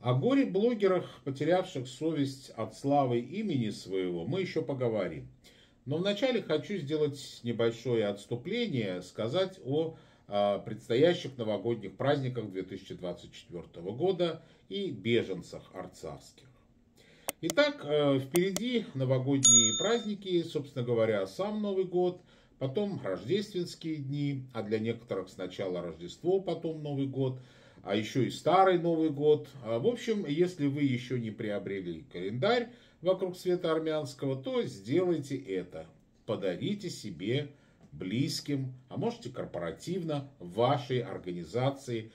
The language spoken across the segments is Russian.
О горе-блогерах, потерявших совесть от славы имени своего, мы еще поговорим. Но вначале хочу сделать небольшое отступление, сказать о предстоящих новогодних праздниках 2024 года и беженцах арцахских. Итак, впереди новогодние праздники, собственно говоря, сам Новый год, потом рождественские дни, а для некоторых сначала Рождество, потом Новый год, а еще и Старый Новый год. В общем, если вы еще не приобрели календарь вокруг света армянского, то сделайте это. Подарите себе, близким, а можете корпоративно в вашей организации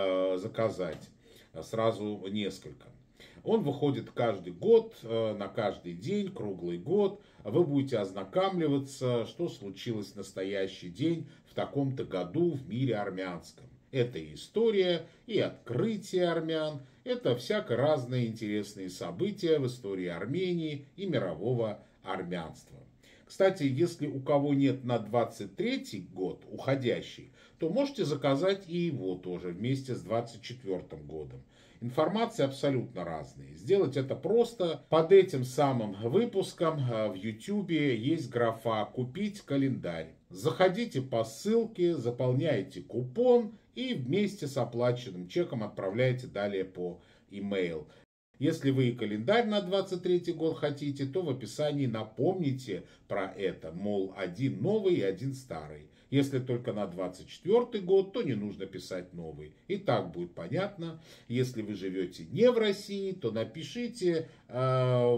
заказать сразу несколько. Он выходит каждый год, на каждый день, круглый год. Вы будете ознакомливаться, что случилось в настоящий день в таком-то году в мире армянском. Это и история, и открытие армян, это всяко разные интересные события в истории Армении и мирового армянства. Кстати, если у кого нет на 23-й год, уходящий, то можете заказать и его тоже вместе с 24-м годом. Информация абсолютно разная. Сделать это просто. Под этим самым выпуском в YouTube есть графа «Купить календарь». Заходите по ссылке, заполняйте купон и вместе с оплаченным чеком отправляйте далее по email. Если вы календарь на 23 год хотите, то в описании напомните про это, мол, один новый и один старый. Если только на 24 год, то не нужно писать новый. И так будет понятно. Если вы живете не в России, то напишите на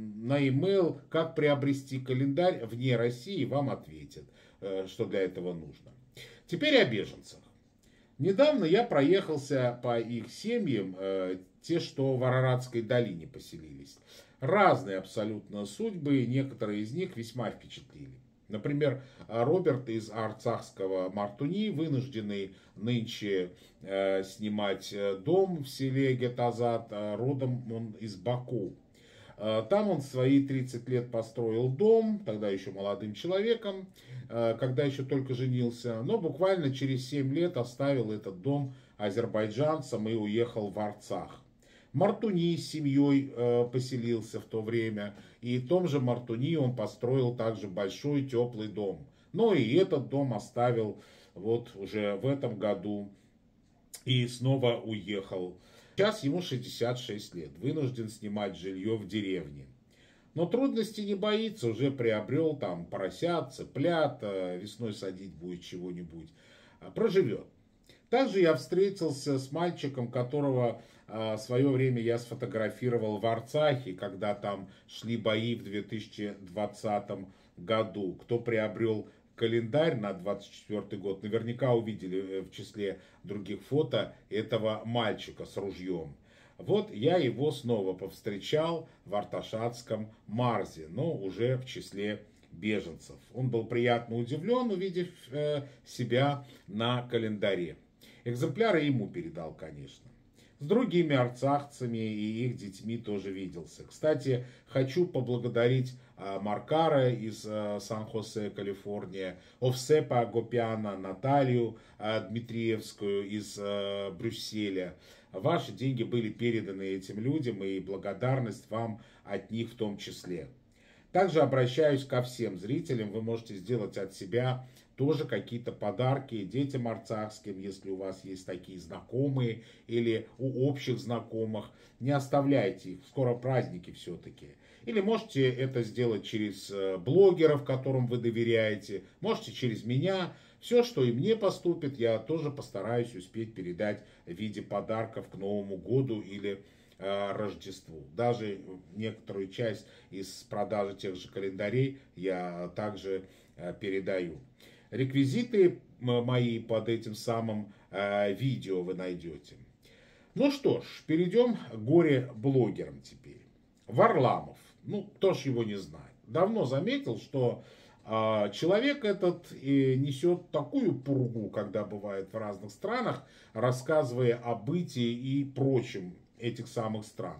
e-mail, как приобрести календарь вне России, и вам ответят, что для этого нужно. Теперь о беженцах. Недавно я проехался по их семьям, те, что в Араратской долине поселились. Разные абсолютно судьбы, некоторые из них весьма впечатлили. Например, Роберт из арцахского Мартуни, вынужденный нынче снимать дом в селе Гетазат, родом он из Баку. Там он в свои 30 лет построил дом, тогда еще молодым человеком, когда еще только женился, но буквально через 7 лет оставил этот дом азербайджанцам и уехал в Арцах. Мартуни с семьей поселился в то время, и в том же Мартуни он построил также большой теплый дом. Но и этот дом оставил вот уже в этом году и снова уехал. Сейчас ему 66 лет, вынужден снимать жилье в деревне. Но трудностей не боится, уже приобрел там поросят, цыплят, весной садить будет чего-нибудь, проживет. Также я встретился с мальчиком, которого в свое время я сфотографировал в Арцахе, когда там шли бои в 2020 году. Кто приобрел календарь на 24 год, наверняка увидели в числе других фото этого мальчика с ружьем. Вот я его снова повстречал в Арташатском Марзе, но уже в числе беженцев. Он был приятно удивлен, увидев себя на календаре. Экземпляры ему передал, конечно. С другими арцахцами и их детьми тоже виделся. Кстати, хочу поблагодарить Маркара из Сан-Хосе, Калифорния, Овсепа Агопяна, Наталью Дмитриевскую из Брюсселя. Ваши деньги были переданы этим людям, и благодарность вам от них в том числе. Также обращаюсь ко всем зрителям, вы можете сделать от себя тоже какие-то подарки детям арцахским, если у вас есть такие знакомые или у общих знакомых. Не оставляйте их, скоро праздники все-таки. Или можете это сделать через блогеров, которым вы доверяете, можете через меня. Все, что и мне поступит, я тоже постараюсь успеть передать в виде подарков к Новому году или Рождеству. Даже некоторую часть из продажи тех же календарей я также передаю. Реквизиты мои под этим самым видео вы найдете. Ну что ж, перейдем к горе-блогерам теперь. Варламов, ну кто ж его не знает. Давно заметил, что человек этот несет такую пургу, когда бывает в разных странах, рассказывая о бытии и прочем этих самых стран.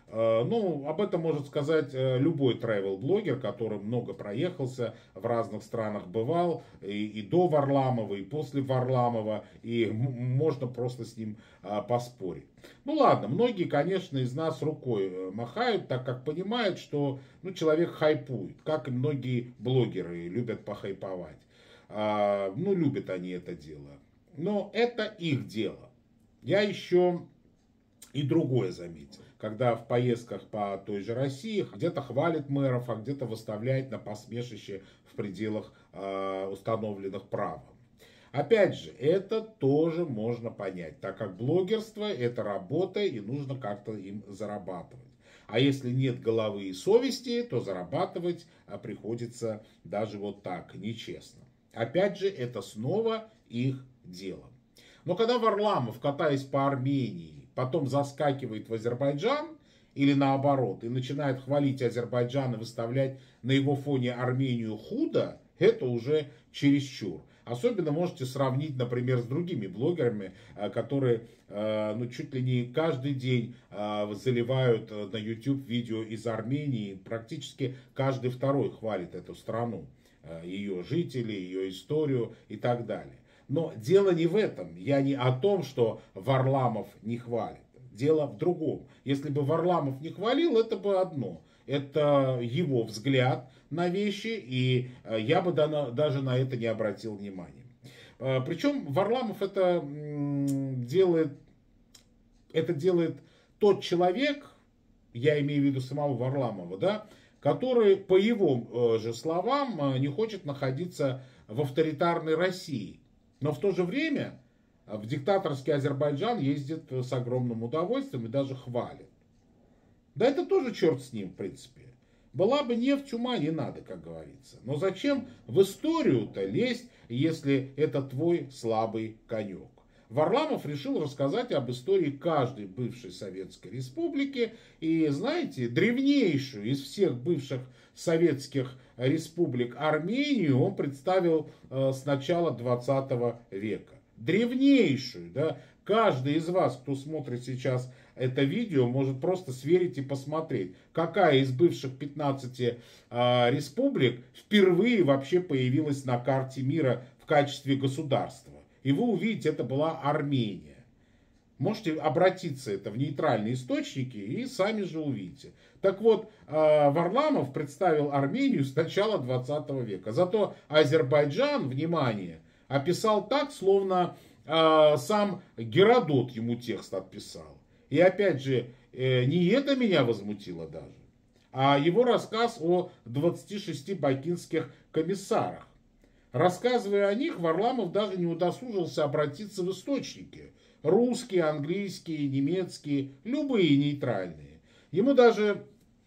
Ну, об этом может сказать любой travel-блогер, который много проехался, в разных странах бывал, и до Варламова, и после Варламова, и можно просто с ним поспорить. Ну ладно, многие, конечно, из нас рукой махают, так как понимают, что ну, человек хайпует, как и многие блогеры любят похайповать. Ну, любят они это дело. Но это их дело. Я еще и другое заметил. Когда в поездках по той же России где-то хвалит мэров, а где-то выставляет на посмешище в пределах установленных правом. Опять же, это тоже можно понять, так как блогерство это работа и нужно как-то им зарабатывать. А если нет головы и совести, то зарабатывать приходится даже вот так, нечестно. Опять же, это снова их дело. Но когда Варламов, катаясь по Армении, потом заскакивает в Азербайджан, или наоборот, и начинает хвалить Азербайджан и выставлять на его фоне Армению худо, это уже чересчур. Особенно можете сравнить, например, с другими блогерами, которые ну, чуть ли не каждый день заливают на YouTube видео из Армении. Практически каждый второй хвалит эту страну, ее жителей, ее историю и так далее. Но дело не в этом. Я не о том, что Варламов не хвалит. Дело в другом. Если бы Варламов не хвалил, это бы одно. Это его взгляд на вещи, и я бы даже на это не обратил внимания. Причем Варламов это делает тот человек, я имею в виду самого Варламова, да, который, по его же словам, не хочет находиться в авторитарной России. Но в то же время в диктаторский Азербайджан ездит с огромным удовольствием и даже хвалит. Да это тоже черт с ним, в принципе. Была бы нефть, ума не надо, как говорится. Но зачем в историю-то лезть, если это твой слабый конек? Варламов решил рассказать об истории каждой бывшей советской республики. И, знаете, древнейшую из всех бывших советских республик Армению он представил с начала 20 века. Древнейшую, да. Каждый из вас, кто смотрит сейчас это видео, может просто сверить и посмотреть, какая из бывших 15 республик впервые вообще появилась на карте мира в качестве государства. И вы увидите, это была Армения. Можете обратиться это в нейтральные источники и сами же увидите. Так вот, Варламов представил Армению с начала 20 века. Зато Азербайджан, внимание, описал так, словно сам Геродот ему текст отписал. И опять же, не это меня возмутило даже, а его рассказ о 26 бакинских комиссарах. Рассказывая о них, Варламов даже не удосужился обратиться в источники. Русские, английские, немецкие, любые нейтральные. Ему даже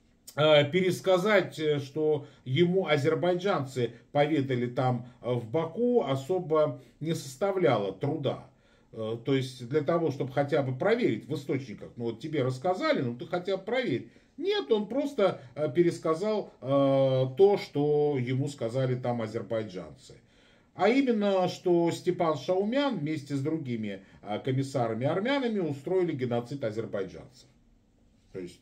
пересказать, что ему азербайджанцы поведали там в Баку, особо не составляло труда. То есть для того, чтобы хотя бы проверить в источниках, ну вот тебе рассказали, ну ты хотя бы проверь. Нет, он просто пересказал то, что ему сказали там азербайджанцы. А именно, что Степан Шаумян вместе с другими комиссарами-армянами устроили геноцид азербайджанцев. То есть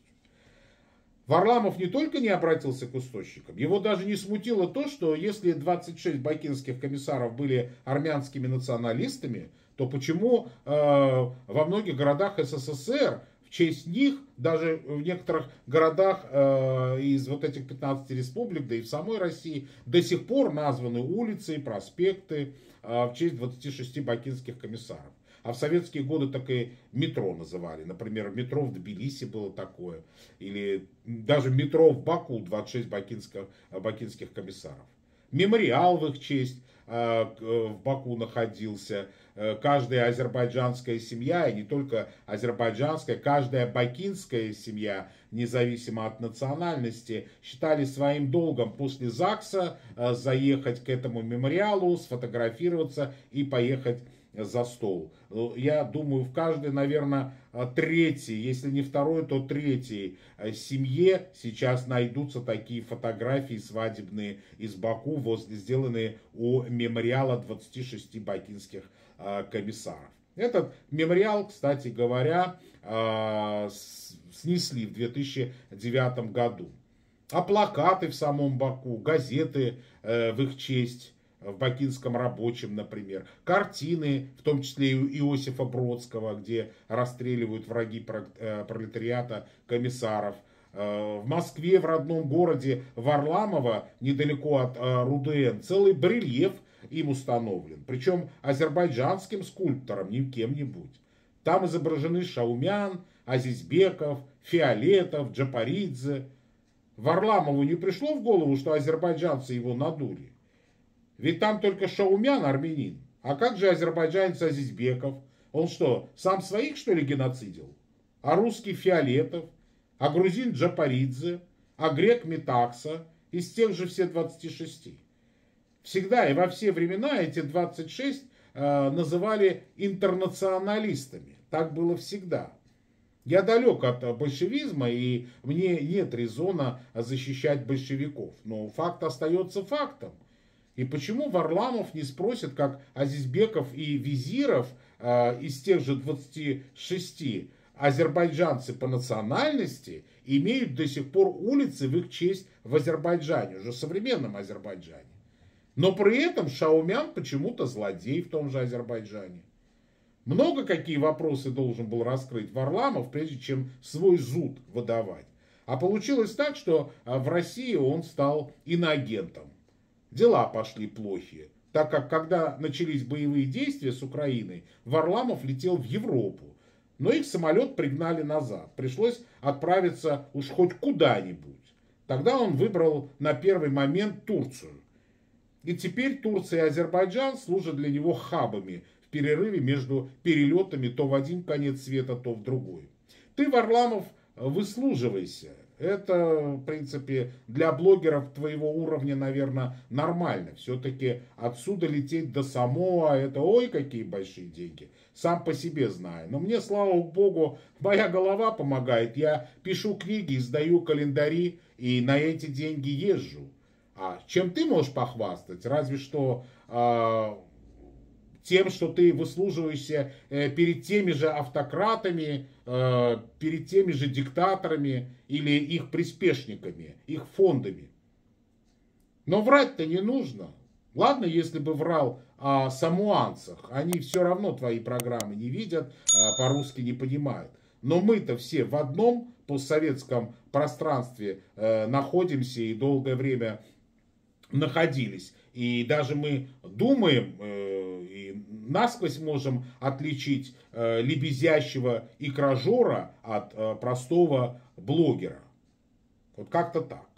Варламов не только не обратился к источникам, его даже не смутило то, что если 26 бакинских комиссаров были армянскими националистами, то почему во многих городах СССР в честь них, даже в некоторых городах из вот этих 15 республик, да и в самой России, до сих пор названы улицы и проспекты в честь 26 бакинских комиссаров. А в советские годы так и метро называли. Например, метро в Тбилиси было такое. Или даже метро в Баку 26 бакинских комиссаров. Мемориал в их честь в Баку находился. Каждая азербайджанская семья, и не только азербайджанская, каждая бакинская семья, независимо от национальности, считали своим долгом после ЗАГСа заехать к этому мемориалу, сфотографироваться и поехать за стол. Я думаю, в каждой, наверное, третьей, если не второй, то третьей семье сейчас найдутся такие фотографии свадебные из Баку, сделанные у мемориала 26 бакинских комиссаров. Этот мемориал, кстати говоря, снесли в 2009 году. А плакаты в самом Баку, газеты в их честь, в Бакинском рабочем, например, картины, в том числе и Иосифа Бродского, где расстреливают враги пролетариата комиссаров. В Москве, в родном городе Варламово, недалеко от РУДН, целый барельеф им установлен. Причем азербайджанским скульптором, не кем-нибудь. Там изображены Шаумян, Азизбеков, Фиолетов, Джапаридзе. Варламову не пришло в голову, что азербайджанцы его надули? Ведь там только Шаумян армянин. А как же азербайджанец Азизбеков? Он что, сам своих, что ли, геноцидил? А русский Фиолетов? А грузин Джапаридзе? А грек Метакса? Из тех же все 26. Всегда и во все времена эти 26 называли интернационалистами. Так было всегда. Я далек от большевизма, и мне нет резона защищать большевиков. Но факт остается фактом. И почему Варламов не спросит, как Азизбеков и Визиров из тех же 26 азербайджанцы по национальности имеют до сих пор улицы в их честь в Азербайджане, уже в современном Азербайджане. Но при этом Шаумян почему-то злодей в том же Азербайджане. Много какие вопросы должен был раскрыть Варламов, прежде чем свой зуд выдавать. А получилось так, что в России он стал иноагентом. Дела пошли плохие, так как когда начались боевые действия с Украиной, Варламов летел в Европу. Но их самолет пригнали назад. Пришлось отправиться уж хоть куда-нибудь. Тогда он выбрал на первый момент Турцию. И теперь Турция и Азербайджан служат для него хабами в перерыве между перелетами то в один конец света, то в другой. Ты, Варламов, выслуживайся. Это, в принципе, для блогеров твоего уровня, наверное, нормально. Все-таки отсюда лететь до Самоа, это ой, какие большие деньги. Сам по себе знаю. Но мне, слава богу, моя голова помогает. Я пишу книги, издаю календари и на эти деньги езжу. А чем ты можешь похвастать? Разве что тем, что ты выслуживаешься перед теми же автократами, перед теми же диктаторами или их приспешниками, их фондами. Но врать-то не нужно. Ладно, если бы врал о самуанцах, они все равно твои программы не видят, по-русски не понимают. Но мы-то все в одном постсоветском пространстве находимся и долгое время находились. И даже мы думаем и насквозь можем отличить лебезящего икражора от простого блогера. Вот как-то так.